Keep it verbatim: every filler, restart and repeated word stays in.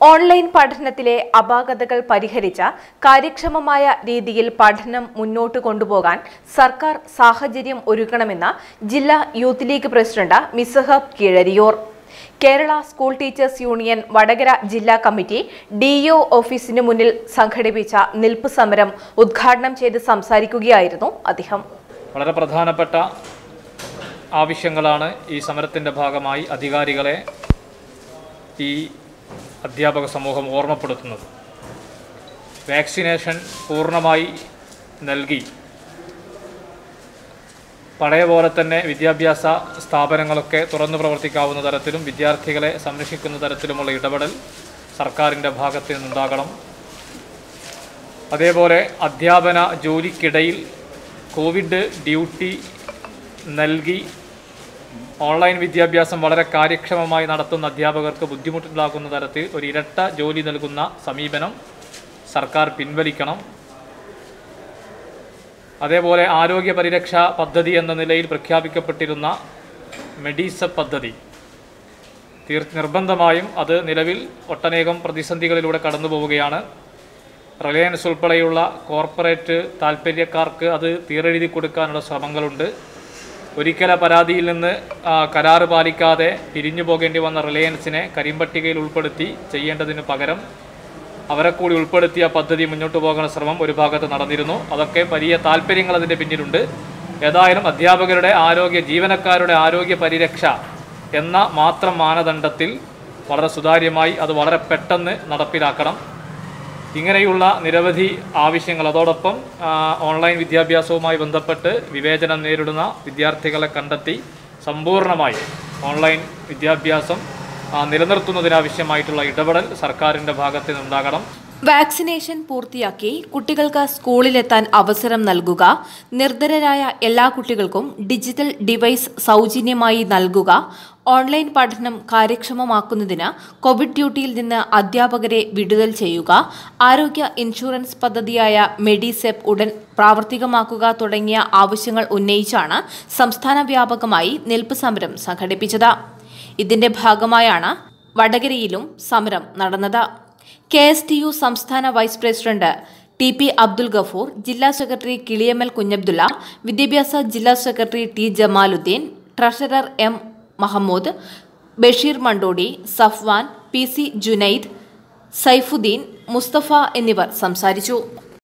Online പഠനത്തിലെ അപാകതകൾ പരിഹരിച്ച കാര്യക്ഷമമായ രീതിയിൽ പഠനം മുന്നോട്ട് കൊണ്ടുപോകാൻ സർക്കാർ സാഹചര്യം ഒരുക്കണമെന്ന് ജില്ലാ youth league president Misahab Keezhariyur. Kerala school teachers union Vadakara ജില്ലാ കമ്മിറ്റി ഡിഇഒ ഓഫീസിന് മുന്നിൽ സംഘടിപ്പിച്ച നിൽപ്പ് സമരം ഉദ്ഘാടനം ചെയ്ത് സംസാരിക്കുകയായിരുന്നു അദ്ദേഹം. വളരെ പ്രധാനപ്പെട്ട ആവശ്യങ്ങളാണ് ഈ സമരത്തിന്റെ ഭാഗമായി അധികാരികളെ ഈ അധ്യാപക സമൂഹം ഓർമ്മപ്പെടുത്തുന്നത്. വാക്സിനേഷൻ പൂർണ്ണമായി നൽകി പഴയ പോലെ തന്നെ വിദ്യാഭ്യാസ സ്ഥാപനങ്ങളൊക്കെ തുറന്നു പ്രവർത്തിക്കാവുന്ന തരത്തിലും വിദ്യാർത്ഥികളെ സംരക്ഷിക്കുന്ന തരത്തിലുമുള്ള ഇടപെടൽ സർക്കാരിൻ്റെ ഭാഗത്ത് നിന്നുണ്ടാകണം. അതേപോലെ അധ്യാപന ജോലിക്കിടയിൽ കോവിഡ് ഡ്യൂട്ടി നൽകി ഓൺലൈൻ വിദ്യാഭ്യാസം വളരെ കാര്യക്ഷമമായി നടത്തുന്ന അധ്യാപകർക്ക് ബുദ്ധിമുട്ടുണ്ടാകുന്ന തരത്തിൽ ഒരു ഇരട്ട ജോലി നൽകുന്ന സമീപനം സർക്കാർ പിൻവലിക്കണം. അതേപോലെ ആരോഗ്യ പരിരക്ഷാ പദ്ധതി എന്ന നിലയിൽ പ്രഖ്യാപിക്കപ്പെട്ടിരുന്ന മെഡിസെപ് പദ്ധതി തീർ നിർബന്ധമായും അത് നിലവിൽ ഒട്ടനേകം പ്രതിസന്ധികളിലൂടെ കടന്നു പോവുകയാണ്. റിലയൻസ് ഉൾപ്പെടെയുള്ള കോർപ്പറേറ്റ് താൽപ്പര്യക്കാർക്ക് അത് തീരെഴുതി കൊടുക്കാനുള്ള ശ്രമങ്ങളുണ്ട്. ഒരിക്കല പരാതിയിൽ നിന്ന് കരാറ് പാലിക്കാതെ പിരിഞ്ഞു പോകേണ്ടി വന്ന റിലയൻസിനെ കരിമ്പട്ടികയിൽ ഉൾപ്പെടുത്തി ചെയ്യേണ്ടതിന് പകരം അവരെ കൂടി ഉൾപ്പെടുത്തിയ പദ്ധതി മുന്നോട്ട് പോകുന്ന ശ്രമം ഒരു ഭാഗത്ത് നടന്നിരുന്നു. അതൊക്കെ വലിയ താല്പര്യങ്ങൾ അതിൻ്റെ പിന്നിലുണ്ട്. ഏതായാലും അധ്യാപകരുടെ ആരോഗ്യ ജീവനക്കാരുടെ ആരോഗ്യ പരിരക്ഷ എന്ന മാത്രം മാനദണ്ഡത്തിൽ വളരെ സുതാര്യമായി അത് വളരെ പെട്ടെന്ന് നടപ്പിലാക്കണം. ഇങ്ങനെയുള്ള നിരവധി ആവശ്യങ്ങൾ, അതോടൊപ്പം ഓൺലൈൻ വിദ്യാഭ്യാസവുമായി ബന്ധപ്പെട്ട് വിവേചനം നേരിടുന്ന വിദ്യാർത്ഥികളെ കണ്ടെത്തി സമ്പൂർണ്ണമായി ഓൺലൈൻ വിദ്യാഭ്യാസം നിലനിർത്തുന്നതിനാവശ്യമായിട്ടുള്ള ഇടപെടൽ സർക്കാരിൻ്റെ ഭാഗത്ത് നിന്നുണ്ടാകണം. വാക്സിനേഷൻ പൂർത്തിയാക്കി കുട്ടികൾക്ക് സ്കൂളിലെത്താൻ അവസരം നൽകുക, നിർധനരായ എല്ലാ കുട്ടികൾക്കും ഡിജിറ്റൽ ഡിവൈസ് സൗജന്യമായി നൽകുക, ഓൺലൈൻ പഠനം കാര്യക്ഷമമാക്കുന്നതിന് കോവിഡ് ഡ്യൂട്ടിയിൽ നിന്ന് അധ്യാപകരെ വിടുതൽ ചെയ്യുക, ആരോഗ്യ ഇൻഷുറൻസ് പദ്ധതിയായ മെഡിസെപ് ഉടൻ പ്രാവർത്തികമാക്കുക തുടങ്ങിയ ആവശ്യങ്ങൾ ഉന്നയിച്ചാണ് സംസ്ഥാന വ്യാപകമായി നിൽപ്പ് സമരം സംഘടിപ്പിച്ചത്. ഇതിന്റെ ഭാഗമായാണ് വടകരയിലും സമരം നടന്നത്. കെ എസ് ടി യു സംസ്ഥാന vice president T P Abdul Gafoor, ജില്ലാ സെക്രട്ടറി കിളിയമ്മൽ കുഞ്ഞബ്ദുള്ള, വിദ്യാഭ്യാസ ജില്ലാ secretary T Jamaluddin, treasurer M Mahmood, Basheer Mandodi, Safwan, P C Junaid, Saifuddin, Musthafa എന്നിവർ സംസാരിച്ചു.